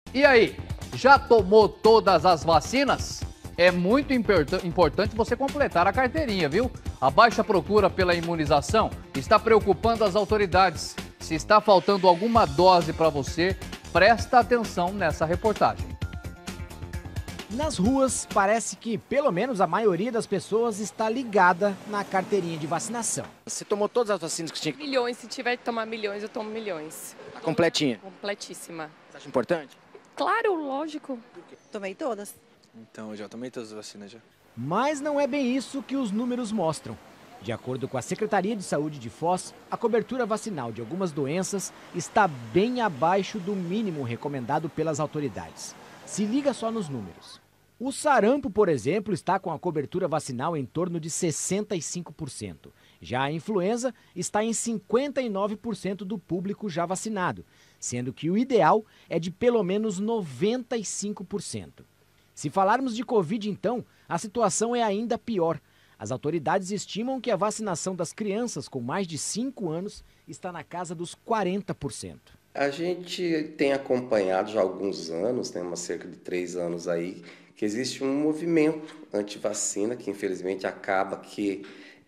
E aí, já tomou todas as vacinas? É muito importante você completar a carteirinha, viu? A baixa procura pela imunização está preocupando as autoridades. Se está faltando alguma dose para você, presta atenção nessa reportagem. Nas ruas, parece que pelo menos a maioria das pessoas está ligada na carteirinha de vacinação. Você tomou todas as vacinas que tinha que... Milhões, se tiver que tomar milhões, eu tomo milhões. Tá completinha? Completíssima. Você acha importante? Claro, lógico. Tomei todas. Então, eu já tomei todas as vacinas já. Mas não é bem isso que os números mostram. De acordo com a Secretaria de Saúde de Foz, a cobertura vacinal de algumas doenças está bem abaixo do mínimo recomendado pelas autoridades. Se liga só nos números. O sarampo, por exemplo, está com a cobertura vacinal em torno de 65%. Já a influenza está em 59% do público já vacinado, sendo que o ideal é de pelo menos 95%. Se falarmos de Covid, então, a situação é ainda pior. As autoridades estimam que a vacinação das crianças com mais de 5 anos está na casa dos 40%. A gente tem acompanhado já há alguns anos, tem cerca de 3 anos aí, que existe um movimento anti-vacina que infelizmente acaba que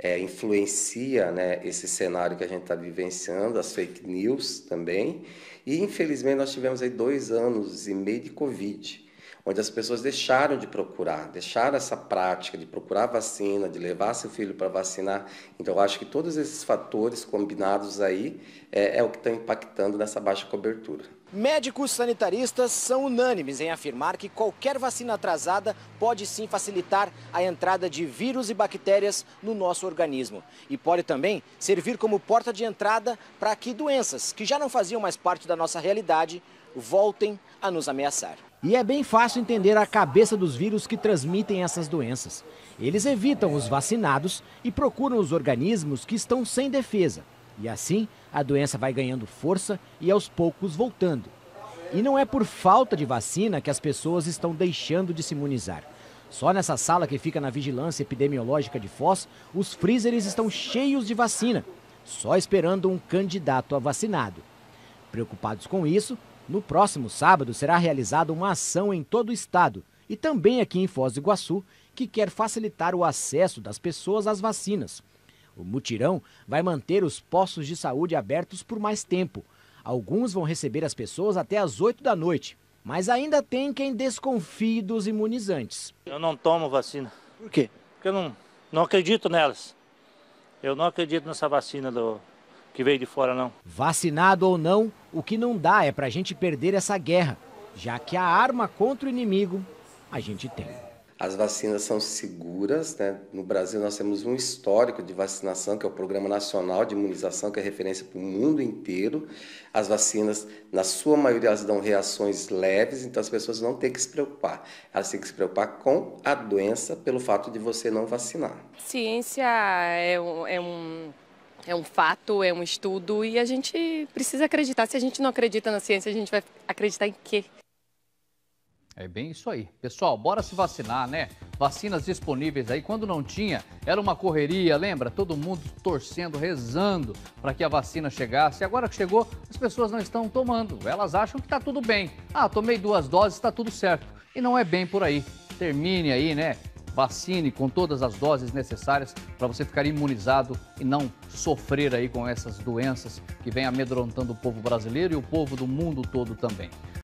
influencia, né, esse cenário que a gente está vivenciando, as fake news também. E infelizmente nós tivemos aí 2 anos e meio de Covid, onde as pessoas deixaram de procurar, deixaram essa prática de procurar vacina, de levar seu filho para vacinar. Então, eu acho que todos esses fatores combinados aí é o que está impactando nessa baixa cobertura. Médicos sanitaristas são unânimes em afirmar que qualquer vacina atrasada pode sim facilitar a entrada de vírus e bactérias no nosso organismo. E pode também servir como porta de entrada para que doenças que já não faziam mais parte da nossa realidade voltem a nos ameaçar. E é bem fácil entender a cabeça dos vírus que transmitem essas doenças. Eles evitam os vacinados e procuram os organismos que estão sem defesa. E assim, a doença vai ganhando força e aos poucos voltando. E não é por falta de vacina que as pessoas estão deixando de se imunizar. Só nessa sala que fica na Vigilância Epidemiológica de Foz, os freezers estão cheios de vacina, só esperando um candidato a vacinado. Preocupados com isso, no próximo sábado será realizada uma ação em todo o estado e também aqui em Foz do Iguaçu, que quer facilitar o acesso das pessoas às vacinas. O mutirão vai manter os postos de saúde abertos por mais tempo. Alguns vão receber as pessoas até às 8 da noite, mas ainda tem quem desconfie dos imunizantes. Eu não tomo vacina. Por quê? Porque eu não acredito nelas. Eu não acredito nessa vacina que veio de fora, não. Vacinado ou não, o que não dá é pra gente perder essa guerra, já que a arma contra o inimigo a gente tem. As vacinas são seguras, né? No Brasil nós temos um histórico de vacinação, que é o Programa Nacional de Imunização, que é referência para o mundo inteiro. As vacinas, na sua maioria, elas dão reações leves, então as pessoas não têm que se preocupar. Elas têm que se preocupar com a doença pelo fato de você não vacinar. Ciência é um fato, é um estudo e a gente precisa acreditar. Se a gente não acredita na ciência, a gente vai acreditar em quê? É bem isso aí. Pessoal, bora se vacinar, né? Vacinas disponíveis aí. Quando não tinha, era uma correria, lembra? Todo mundo torcendo, rezando para que a vacina chegasse. E agora que chegou, as pessoas não estão tomando. Elas acham que está tudo bem. Ah, tomei 2 doses, está tudo certo. E não é bem por aí. Termine aí, né? Vacine com todas as doses necessárias para você ficar imunizado e não sofrer aí com essas doenças que vêm amedrontando o povo brasileiro e o povo do mundo todo também.